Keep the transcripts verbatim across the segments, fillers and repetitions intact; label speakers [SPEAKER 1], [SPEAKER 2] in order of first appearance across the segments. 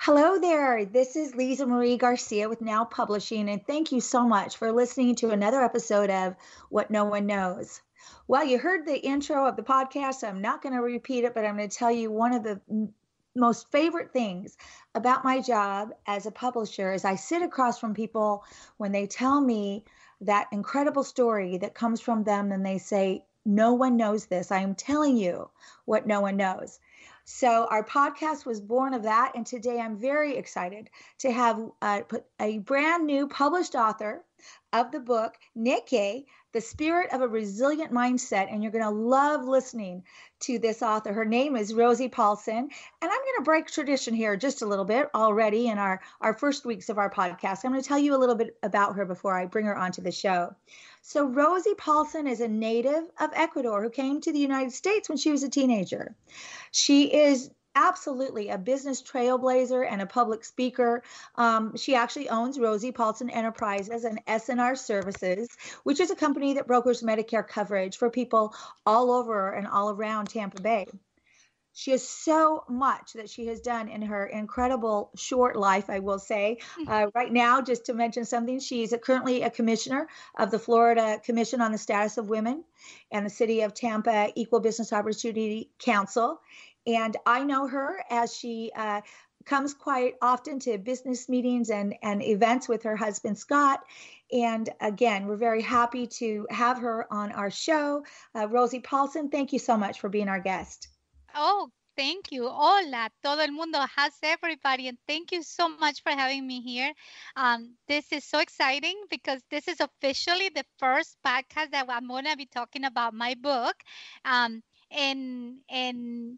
[SPEAKER 1] Hello there. This is Lisa Marie Garcia with Now Publishing, and thank you so much for listening to another episode of What No One Knows. Well, you heard the intro of the podcast. So I'm not going to repeat it, but I'm going to tell you one of the m- most favorite things about my job as a publisher is I sit across from people when they tell me that incredible story that comes from them and they say, no one knows this. I am telling you what no one knows. So our podcast was born of that, and today I'm very excited to have uh, put a brand new published author of the book, Nikkei, The Spirit of a Resilient Mindset, and you're going to love listening to this author. Her name is Rosie Paulsen, and I'm going to break tradition here just a little bit already in our, our first weeks of our podcast. I'm going to tell you a little bit about her before I bring her onto the show. So Rosie Paulsen is a native of Ecuador who came to the United States when she was a teenager. She is absolutely a business trailblazer and a public speaker. Um, she actually owns Rosie Paulsen Enterprises and S and R Services, which is a company that brokers Medicare coverage for people all over and all around Tampa Bay. She has so much that she has done in her incredible short life, I will say. Uh, right now, just to mention something, she's a, currently a commissioner of the Florida Commission on the Status of Women and the City of Tampa Equal Business Opportunity Council. And I know her as she uh, comes quite often to business meetings and, and events with her husband, Scott. And again, we're very happy to have her on our show. Uh, Rosie Paulsen, thank you so much for being our guest.
[SPEAKER 2] Oh, thank you. Hola, todo el mundo. How's everybody? And thank you so much for having me here. Um, this is so exciting because this is officially the first podcast that I'm going to be talking about my book. Um, and and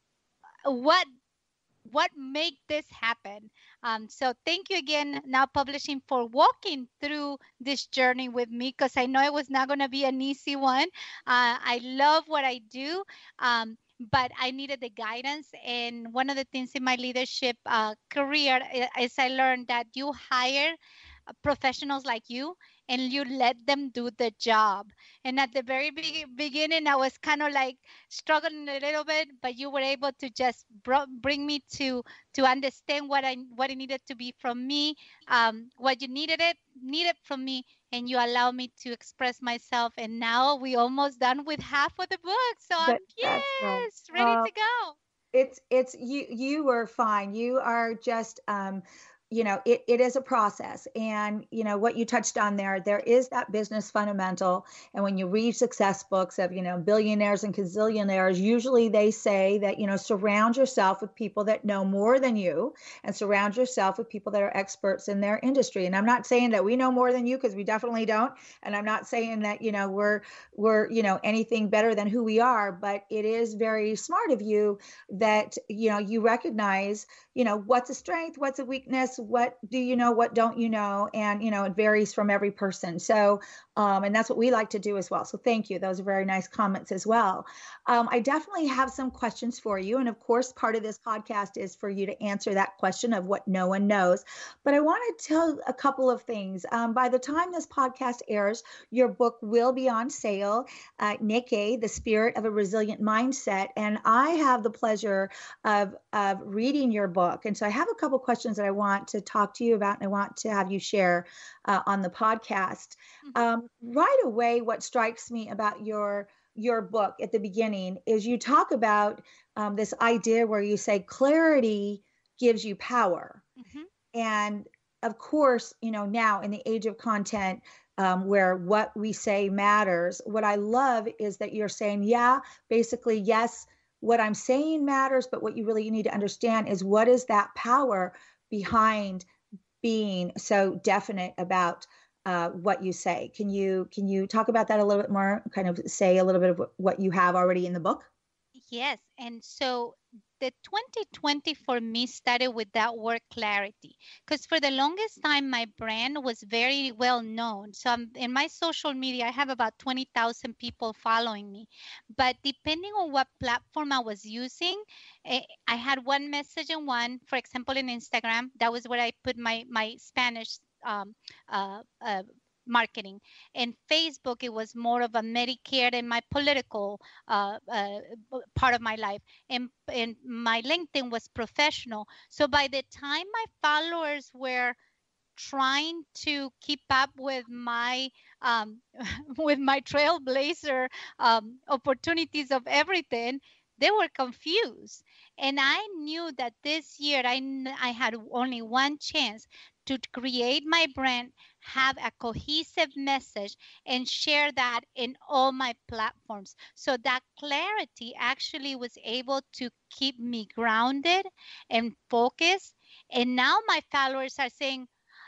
[SPEAKER 2] what what made this happen. Um, so thank you again, Now Publishing, for walking through this journey with me because I know it was not going to be an easy one. Uh, I love what I do. Um, but I needed the guidance. And one of the things in my leadership uh, career is I learned that you hire professionals like you and you let them do the job. And at the very be- beginning, I was kind of like struggling a little bit, but you were able to just bro- bring me to to understand what I what it needed to be from me, um, what you needed it needed from me, and you allow me to express myself. And now we almost done with half of the book, so I'm
[SPEAKER 1] That, that's right.
[SPEAKER 2] yes ready
[SPEAKER 1] Uh,
[SPEAKER 2] to go.
[SPEAKER 1] it's it's you you were fine. You are just um you know, it, it is a process. And, you know, what you touched on there, there is that business fundamental. And when you read success books of, you know, billionaires and gazillionaires, usually they say that, you know, surround yourself with people that know more than you and surround yourself with people that are experts in their industry. And I'm not saying that we know more than you, because we definitely don't. And I'm not saying that, you know, we're, we're, you know, anything better than who we are, but it is very smart of you that, you know, you recognize, you know, what's a strength, what's a weakness, what do you know, what don't you know? And, you know, it varies from every person. So, um, and that's what we like to do as well. So thank you. Those are very nice comments as well. Um, I definitely have some questions for you. And of course, part of this podcast is for you to answer that question of what no one knows. But I want to tell a couple of things. Um, by the time this podcast airs, your book will be on sale, uh, Nikkei, The Spirit of a Resilient Mindset. And I have the pleasure of, of reading your book. And so I have a couple questions that I want to talk to you about, and I want to have you share uh, on the podcast. Um, right away, what strikes me about your your book at the beginning is you talk about um, this idea where you say clarity gives you power.
[SPEAKER 2] Mm-hmm.
[SPEAKER 1] And of course, you know, now in the age of content, um, where what we say matters, what I love is that you're saying, yeah, basically, yes, what I'm saying matters, but what you really need to understand is what is that power behind being so definite about uh, what you say. Can you can you talk about that a little bit more? Kind of say a little bit of what you have already in the book.
[SPEAKER 2] Yes. And so the twenty twenty for me started with that word clarity because for the longest time, my brand was very well known. So I'm, in my social media, I have about twenty thousand people following me. But depending on what platform I was using, eh, I had one message in one, for example, in Instagram, that was where I put my, my Spanish um, uh, uh, marketing. In Facebook, it was more of a Medicare and my political uh, uh, part of my life. And, and my LinkedIn was professional. So by the time my followers were trying to keep up with my um, with my trailblazer um, opportunities of everything, they were confused. And I knew that this year I, I had only one chance to create my brand, have a cohesive message, and share that in all my platforms. So that clarity actually was able to keep me grounded and focused. And now my followers are saying,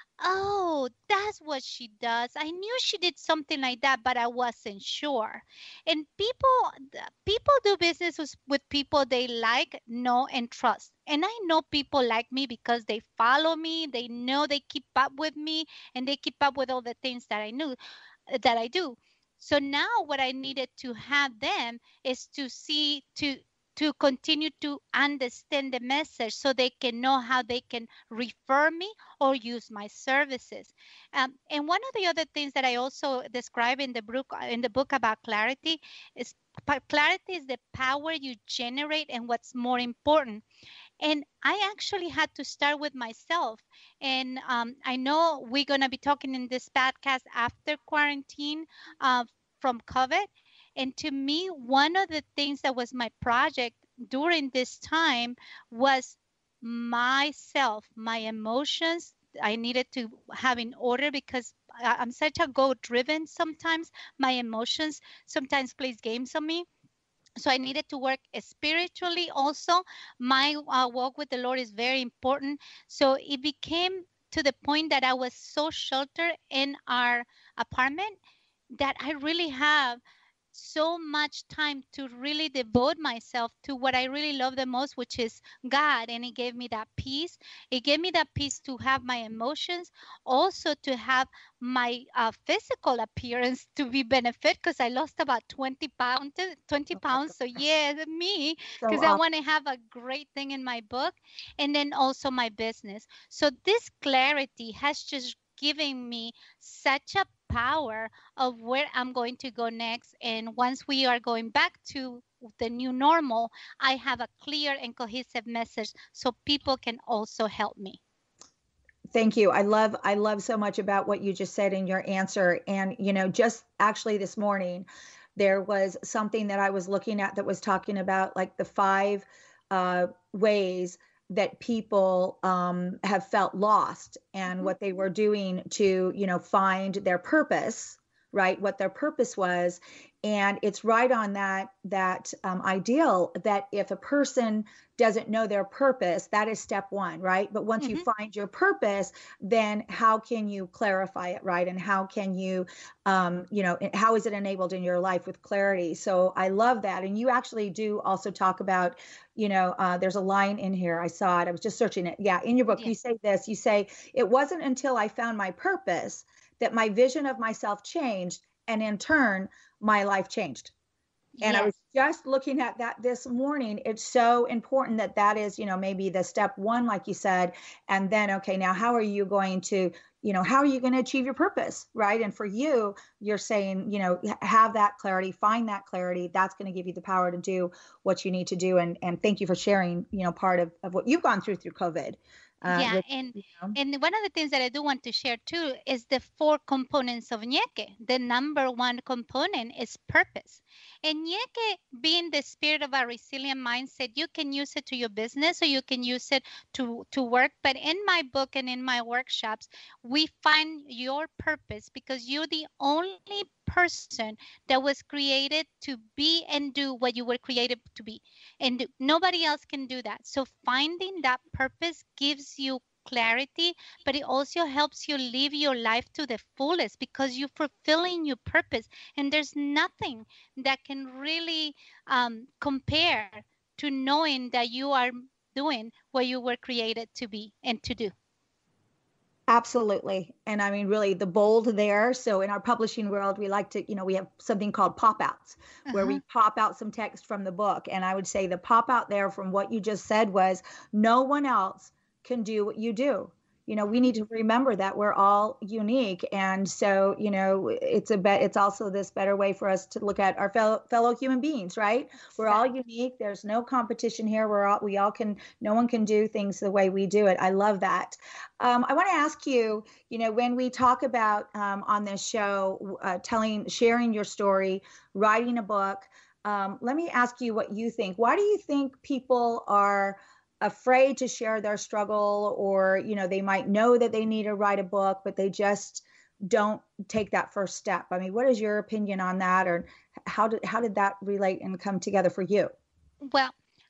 [SPEAKER 2] oh, that's what she does. I knew she did something like that, but I wasn't sure. And people people do business with, with people they like, know, and trust. And I know people like me because they follow me, they know they keep up with me, and they keep up with all the things that I knew that I do. So now what I needed to have them is to see to to continue to understand the message so they can know how they can refer me or use my services. Um, and one of the other things that I also describe in the book in the book about clarity is clarity is the power you generate and what's more important. And I actually had to start with myself. And um, I know we're going to be talking in this podcast after quarantine uh, from COVID. And to me, one of the things that was my project during this time was myself, my emotions. I needed to have in order because I- I'm such a goal driven sometimes. My emotions sometimes plays games on me, so I needed to work spiritually also. My uh, walk with the Lord is very important. So it became to the point that I was so sheltered in our apartment that I really have so much time to really devote myself to what I really love the most, which is God. And it gave me that peace. It gave me that peace to have my emotions, also to have my uh, physical appearance to be benefit because I lost about twenty pounds, twenty pounds. So yeah, me,
[SPEAKER 1] So
[SPEAKER 2] because I
[SPEAKER 1] uh,
[SPEAKER 2] want to have a great thing in my book, and then also my business. So this clarity has just given me such a power of where I'm going to go next. And once we are going back to the new normal, I have a clear and cohesive message so people can also help me.
[SPEAKER 1] thank you. I love I love so much about what you just said in your answer. And you know, just actually this morning, there was something that I was looking at that was talking about like the five uh, ways that people um, have felt lost and
[SPEAKER 2] Mhm.
[SPEAKER 1] what they were doing to, you know, find their purpose, right? What their purpose was. And it's right on that that um, ideal that if a person doesn't know their purpose, that is step one, right? But once you
[SPEAKER 2] Mhm.
[SPEAKER 1] find your purpose, then how can you clarify it, right? And how can you, um, you know, how is it enabled in your life with clarity? So I love that. And you actually do also talk about, you know, uh, there's a line in here. I saw it. I was just searching it. Yeah. In your book,
[SPEAKER 2] Yeah.
[SPEAKER 1] you say this, you say, it wasn't until I found my purpose that my vision of myself changed. And in turn, my life changed. And I was
[SPEAKER 2] Yes.
[SPEAKER 1] just looking at that this morning. It's so important that that is, you know, maybe the step one, like you said, and then, okay, now how are you going to, you know, how are you going to achieve your purpose, right? And for you, you're saying, you know, have that clarity, find that clarity. That's going to give you the power to do what you need to do. And and thank you for sharing, you know, part of, of what you've gone through through COVID. Uh,
[SPEAKER 2] Yeah,
[SPEAKER 1] with,
[SPEAKER 2] and
[SPEAKER 1] you know,
[SPEAKER 2] and one of the things that I do want to share too is the four components of ñeque. The number one component is purpose. And ñeque, being the spirit of a resilient mindset, you can use it to your business or you can use it to to work. But in my book and in my workshops, we find your purpose because you're the only person that was created to be and do what you were created to be, and nobody else can do that. So finding that purpose gives you clarity, but it also helps you live your life to the fullest because you're fulfilling your purpose, and there's nothing that can really um, compare to knowing that you are doing what you were created to be and to do.
[SPEAKER 1] absolutely. And I mean, really, the bold there. So in our publishing world, we like to, you know, we have something called pop outs where
[SPEAKER 2] Uh-huh.
[SPEAKER 1] we pop out some text from the book. And I would say the pop out there from what you just said was no one else can do what you do. you know, we need to remember that we're all unique. And so, you know, it's a bet, it's also this better way for us to look at our fellow, fellow human beings, right? We're all unique. There's no competition here. We're all, we all can, no one can do things the way we do it. I love that. Um, I want to ask you, you know, when we talk about um, on this show, uh, telling, sharing your story, writing a book, um, let me ask you what you think. Why do you think people are afraid to share their struggle, or, you know, they might know that they need to write a book, but they just don't take that first step? I mean, what is your opinion on that, or how did, how did that relate and come together for you?
[SPEAKER 2] Well,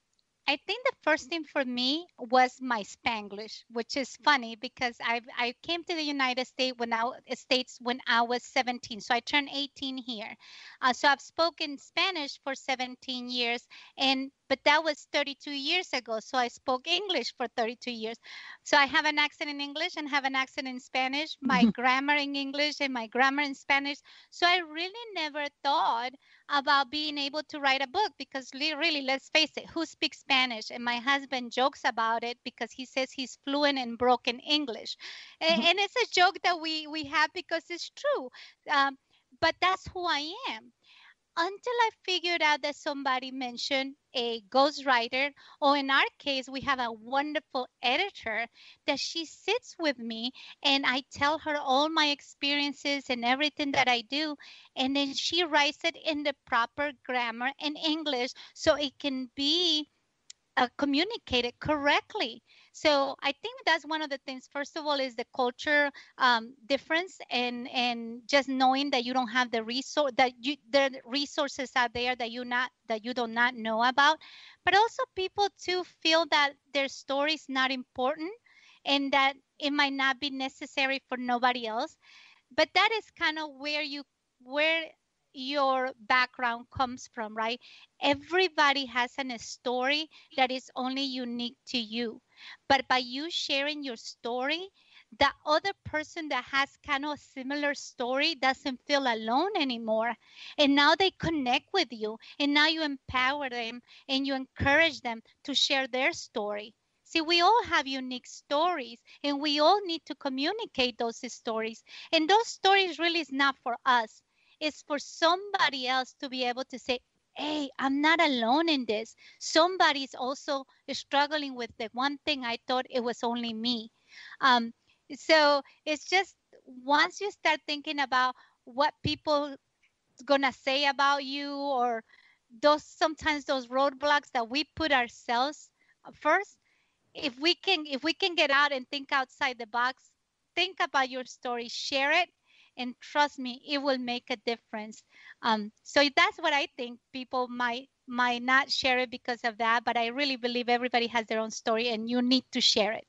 [SPEAKER 2] I think the first thing for me was my Spanglish, which is funny because I I came to the United States when I States when I was seventeen, so I turned eighteen here. Uh, so I've spoken Spanish for seventeen years, and but that was thirty-two years ago. So I spoke English for thirty-two years. So I have an accent in English and have an accent in Spanish. My grammar in English and my grammar in Spanish. So I really never thought about being able to write a book because really, let's face it, who speaks Spanish? And my husband jokes about it because he says he's fluent in broken English. And, and it's a joke that we, we have because it's true. Um, but that's who I am. Until I figured out that somebody mentioned a ghostwriter, or in our case, we have a wonderful editor that she sits with me and I tell her all my experiences and everything that I do. And then she writes it in the proper grammar and English so it can be uh, communicated correctly. So I think that's one of the things. First of all, is the culture um, difference, and and just knowing that you don't have the resource, that you the resources out there that you not that you do not know about, but also people too feel that their story is not important, and that it might not be necessary for nobody else. But that is kind of where you where your background comes from, right? Everybody has an, a story that is only unique to you. But by you sharing your story, the other person that has kind of a similar story doesn't feel alone anymore. And now they connect with you, and now you empower them and you encourage them to share their story. See, we all have unique stories, and we all need to communicate those stories. And those stories really is not for us. It's for somebody else to be able to say, hey, I'm not alone in this. Somebody's also struggling with the one thing I thought it was only me. Um, so it's just once you start thinking about what people gonna say about you, or those sometimes those roadblocks that we put ourselves first, if we can if we can get out and think outside the box, think about your story, share it, and trust me, it will make a difference. Um, so that's what I think. People might might not share it because of that, but I really believe everybody has their own story, and you need to share it.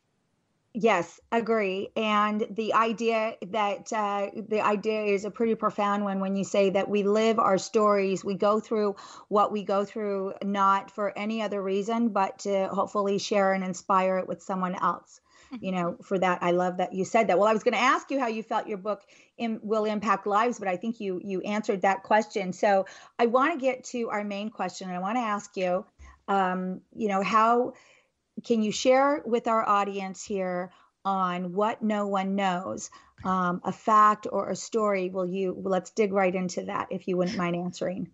[SPEAKER 1] Yes, agree. And the idea that uh, the idea is a pretty profound one when you say that we live our stories, we go through what we go through, not for any other reason, but to hopefully share and inspire it with someone else. You know, for that, I love that you said that. Well, I was going to ask you how you felt your book in, will impact lives, but I think you you answered that question. So I want to get to our main question. I want to ask you, um, you know, how can you share with our audience here on what no one knows, um, a fact or a story? Will you, let's dig right into that if you wouldn't mind answering.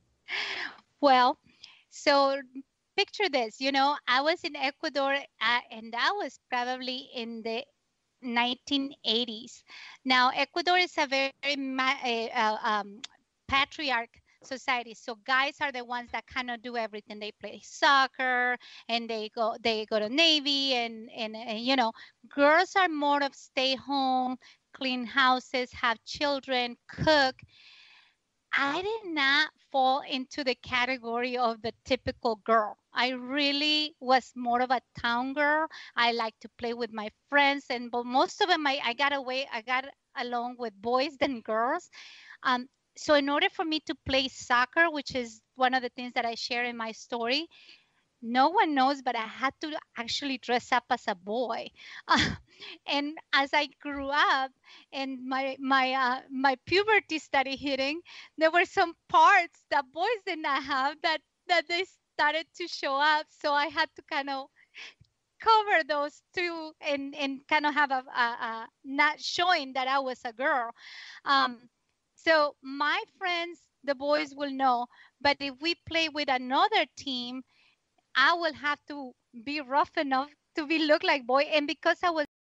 [SPEAKER 2] Well, so picture this, you know, I was in Ecuador uh, and that was probably in the nineteen eighties. Now, Ecuador is a very uh, um, patriarch society. So guys are the ones that kind of do everything. They play soccer and they go they go to Navy, and, and, and you know, girls are more of stay home, clean houses, have children, cook. I did not fall into the category of the typical girl. I really was more of a town girl. I like to play with my friends, and but most of them I, I got away I got along with boys than girls. Um, so in order for me to play soccer, which is one of the things that I share in my story, no one knows, but I had to actually dress up as a boy. Uh, and as I grew up and my my uh, my puberty started hitting, there were some parts that boys did not have that that they started to show up. So I had to kind of cover those two and, and kind of have a, a, a not showing that I was a girl. Um, so my friends, the boys will know, but if we play with another team, I will have to be rough enough to be look like boy. And because I was